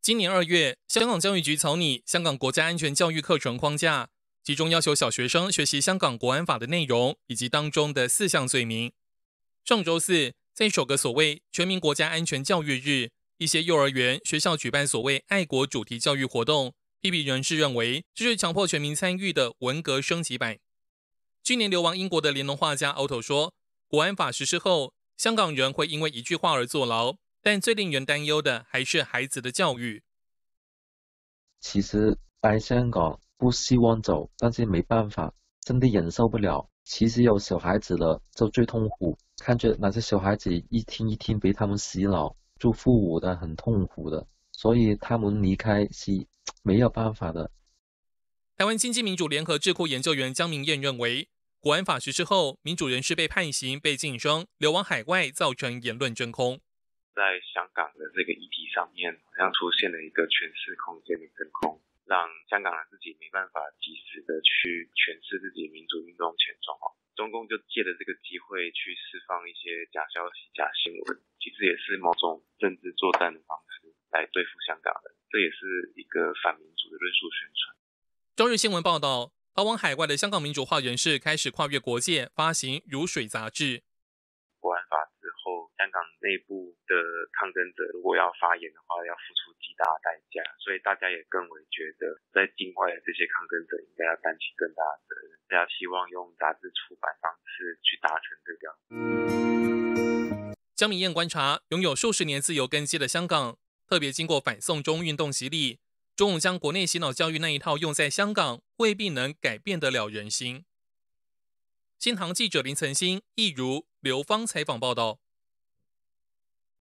今年2月，香港教育局草拟香港国家安全教育课程框架，其中要求小学生学习香港国安法的内容以及当中的4项罪名。上周四，在首个所谓全民国家安全教育日，一些幼儿园、学校举办所谓爱国主题教育活动，批评人士认为这是强迫全民参与的文革升级版。去年流亡英国的联农画家 Otto 说，国安法实施后，香港人会因为一句话而坐牢，但最令人担忧的还是孩子的教育。 其实来香港不希望走，但是没办法，真的忍受不了。其实有小孩子了就最痛苦，看着那些小孩子一天一天被他们洗脑，做父母的很痛苦的，所以他们离开是没有办法的。 台湾经济民主联合智库研究员江明燕认为，国安法实施后，民主人士被判刑、被晋升、流亡海外，造成言论真空。 在香港的这个议题上面，好像出现了一个诠释空间的真空，让香港人自己没办法及时的去诠释自己民主运动前状况。中共就借着这个机会去释放一些假消息、假新闻，其实也是某种政治作战的方式来对付香港人，这也是一个反民主的论述宣传。 中日新闻报道，逃往海外的香港民主化人士开始跨越国界，发行《如水》杂志。 国安法之后，香港内部的抗争者如果要发言的话，要付出极大的代价，所以大家也更为觉得，在境外的这些抗争者应该要担起更大的责任。大家希望用杂志出版方式去达成这个。 江明燕观察，拥有数十年自由根基的香港，特别经过反送中运动洗礼，中共将国内洗脑教育那一套用在香港，未必能改变得了人心。新唐记者林岑馨、易如、刘芳采访报道。